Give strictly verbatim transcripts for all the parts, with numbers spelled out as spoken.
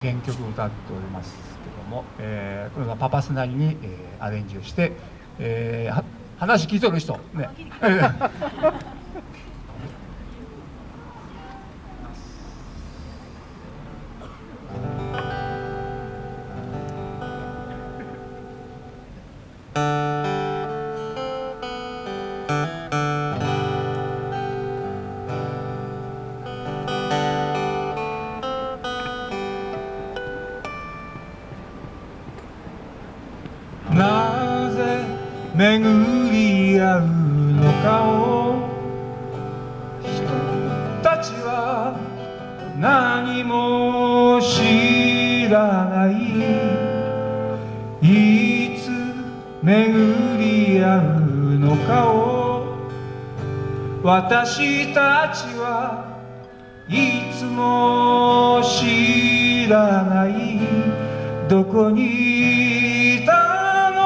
原曲を歌っておりますけども、えー、これがパパスなりに、えー、アレンジをして、えー、話聞いとる人ねなぜ巡り合うのかを人たちは何も知らない。いつ巡り合うのかを私たちはいつも知らない。どこにいた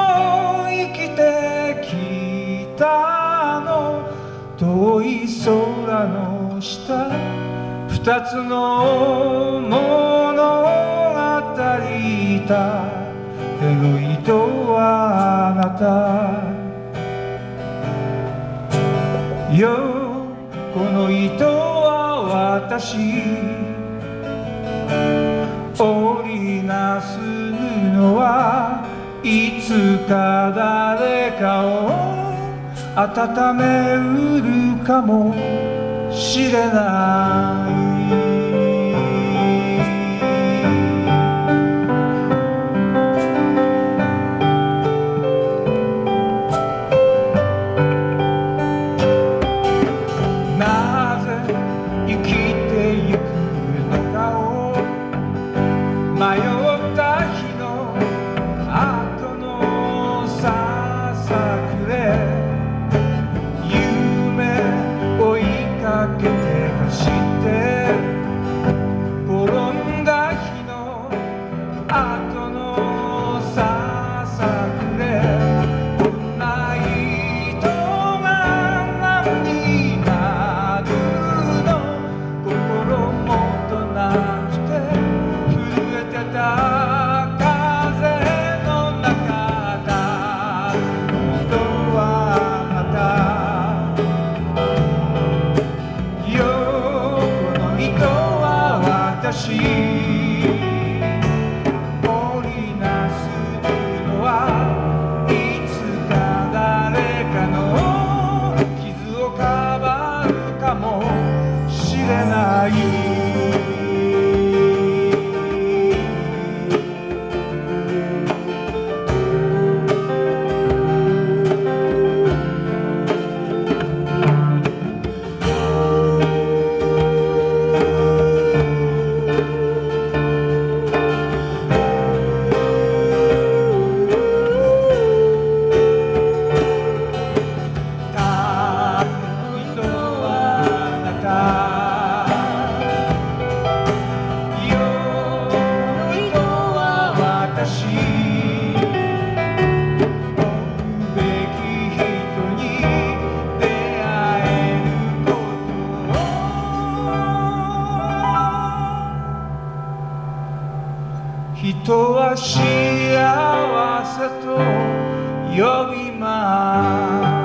遠い空の下、二つの物語た手の糸はあなたよ、この糸は私織りなす布はいつか誰かを温めうるかもしれない。なぜ生きてゆくのかを迷った日の後のささくれ走って転んだ日の後のささくれ、こんな糸が何になるの、心もとなくて震えてた風の中だ。人はまた私織りなす布はいつか誰かの傷をかばうかもしれない。人は幸せと呼びます。